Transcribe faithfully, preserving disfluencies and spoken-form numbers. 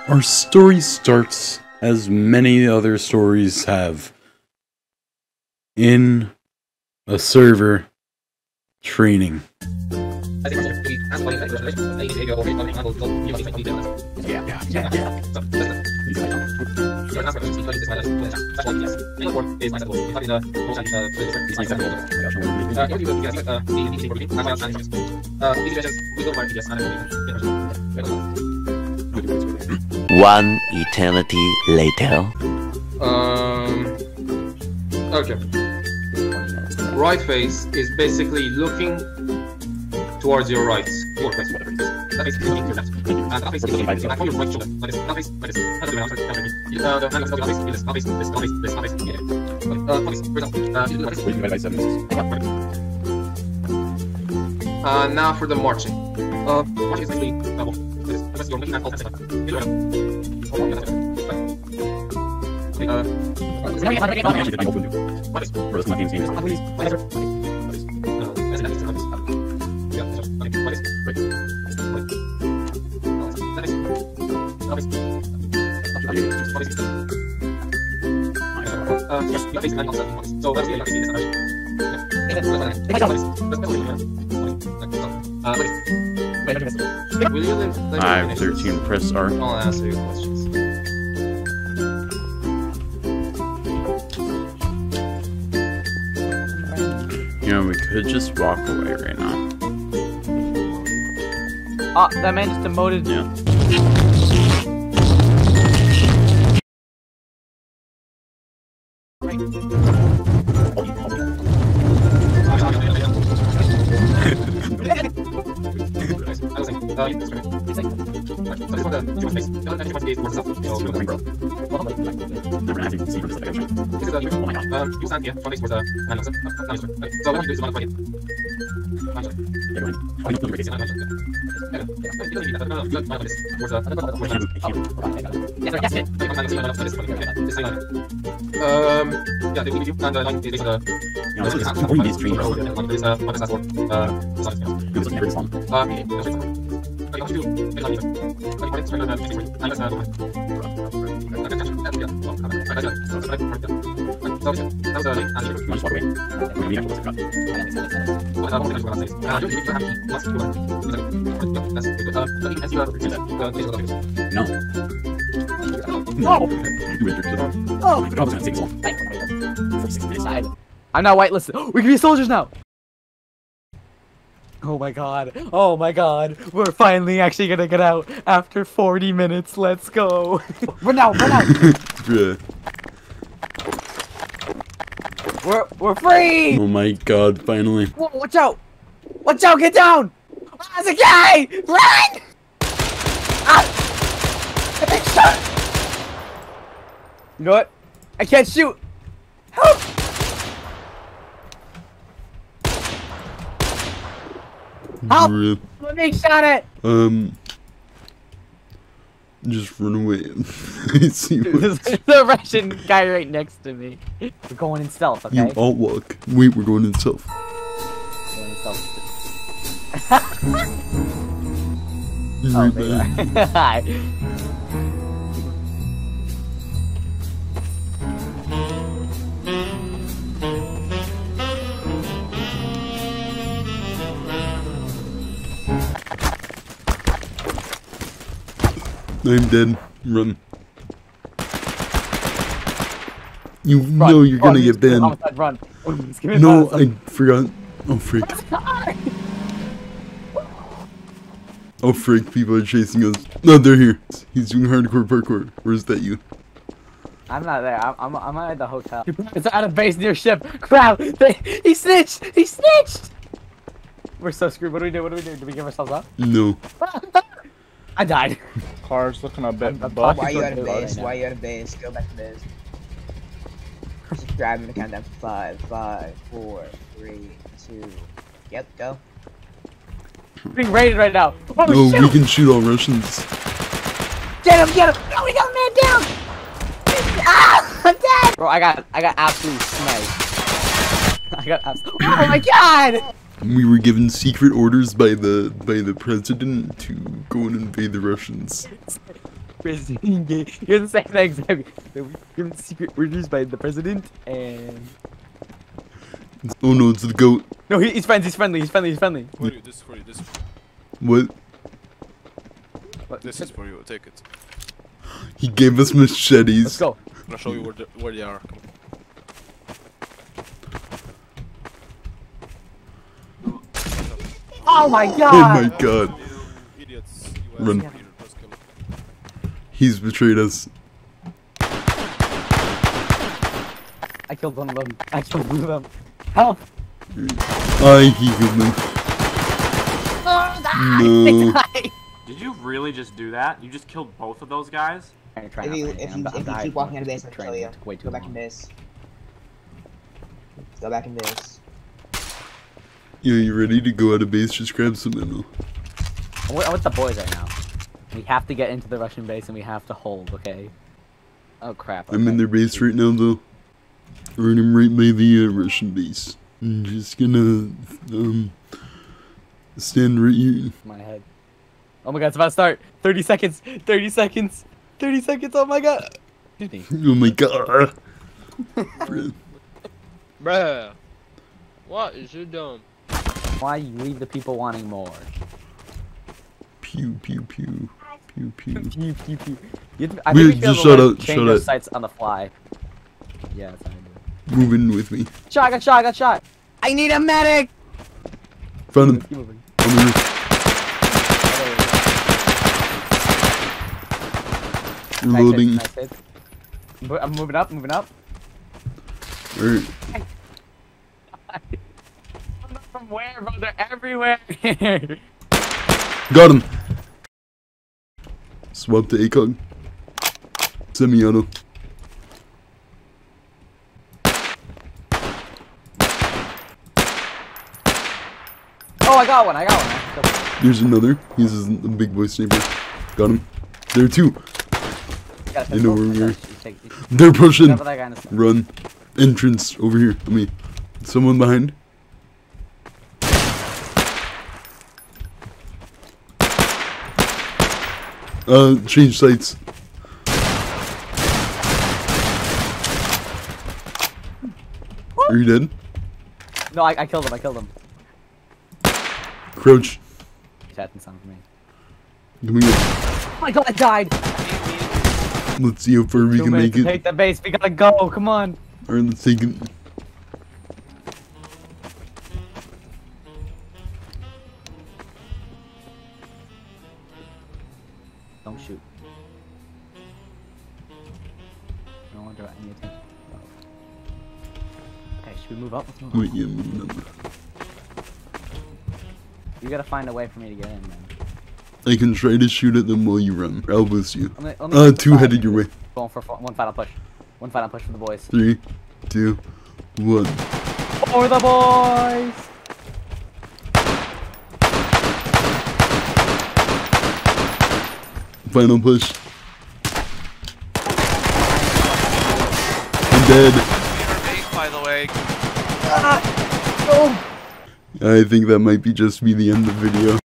Our story starts, as many other stories have, in a server training. One eternity later. Um. Okay. Right face is basically looking towards your right. Your face, whatever it is. That face is looking to your left. And that face is looking at your right shoulder. Like this. That face, like this. That's the way I'm trying to do. Uh, the hand of the face is this. That face, this, that face, this, that face. Yeah. Uh, that face, for example. Uh, you do that face. Uh, now for the marching. Uh, marching is basically double. That is, you're looking at all the same time. Uh, five thirteen press R. I'll answer your questions. You know, we could just walk away right now. Oh, that man just demoted. Yeah. Um, yeah, they will give you and uh, like they the you know, this is for these dreams. What is uh, what is that for? Uh, uh, No. No. Oh. I'm not whitelisted. We can be soldiers now. Oh my god. Oh my god. We're finally actually gonna get out after forty minutes. Let's go. Run out, run out. Bruh. We're we're free. Oh my god, finally. Whoa, watch out. Watch out, get down. Oh, there's a guy. Run. Ah. I've been shot. You know what? I can't shoot. Help. Help! Bruh. I'm being shot at! Um, just run away. I see what. There's the Russian guy right next to me. We're going in stealth, okay? You all walk. Wait, we're going in stealth. Going in stealth. He's Oh, right there behind. you are. Hi. I'm dead. Run. You Run. know you're gonna Run. get banned. Homicide, run. Just give me No, the I forgot. Oh freak. Oh freak, people are chasing us. No, they're here. He's doing hardcore parkour. Or is that you? I'm not there. I'm, I'm, I'm at the hotel. It's at a base near ship. Crap! They, he snitched! He snitched! We're so screwed. What do we do? What do we do? Do we give ourselves up? No. I died. Car's looking a bit I'm buff. talking Why are you to out of a base? right Why are now. you out of base? Go back to base. Just grab him and count down. Five, five, four, three, two. Yep, go. I'm being raided right now. Oh, No, shoot! we can shoot all Russians. Get him! Get him! No, we got a man down! Ah! I'm dead! Bro, I got, I got absolutely sniped. I got absolutely. Oh my god! We were given secret orders by the by the president to go and invade the Russians. President gay. Here's the second exam. Given secret orders by the president and. Oh no, it's the goat. No, he, he's friends. He's friendly. He's friendly. He's friendly. For you, this is for you, this is for What? you. What? This is for you, take it. He gave us machetes. Let's go. I'm gonna show you where, the, where they are. Come on. Oh my Oh god. my god. You idiots. You Run. ass Peter, let's kill him. He's betrayed us. I killed one of them. I killed one of them. Help! I he killed him. No. Did you really just do that? You just killed both of those guys? If you, if you, if you keep walking out of base, I'll kill you. Way too Go back in long. base. Go back in base. Yeah, you ready to go out of base? Just grab some ammo. I'm with, I'm with the boys right now. We have to get into the Russian base and we have to hold, okay? Oh crap. I'm in okay. their base right now, though. Running right by the uh, Russian base. I'm just gonna um stand right here. My head. Oh my god, it's about to start. thirty seconds. thirty seconds. thirty seconds. Oh my god. Excuse me. Oh my god. Bruh. Bruh. What is you doing? Why you leave the people wanting more? Pew pew pew. Pew pew. Pew, pew, pew. You have to- I Weird, think we should just be able shut to up, change shut our up. sights on the fly. Yeah, that's how I do it. Move in with me. Shot, I got shot, I got shot. I need a medic. Found him. Keep moving. On the roof. Nice hits, Reloading. nice hits. I'm mo- I'm moving up, moving up. Alright. From where, bro? They're everywhere. Got him. Swap to ACOG. Semi-auto. Oh, I got one. I got one. There's another. He's a big boy sniper. Got him. There are two. Got a They know pistol. where we are. You take- you- They're pushing. Grab that guy in the center. Run. Entrance over here. I mean, someone behind. Uh, change sights. Are you dead? No, I, I killed him. I killed him. Crouch. He's having something for me. Come here. Oh my god, I died. Let's see how far we Two can minutes make to it. take the base. We gotta go. Come on. Alright, let's take it. Don't shoot. No one draw any attention. Okay, should we move up? Let's move up. Wait, yeah, moving up. You gotta find a way for me to get in, man. I can try to shoot at them while you run. I'll boost you. Let me- let me Uh, take the two side. headed your way. Going for one final push. One final push for the boys. Three, two, one. For the boys! Final push. I'm dead. By the way. I think that might be just be the end of the video.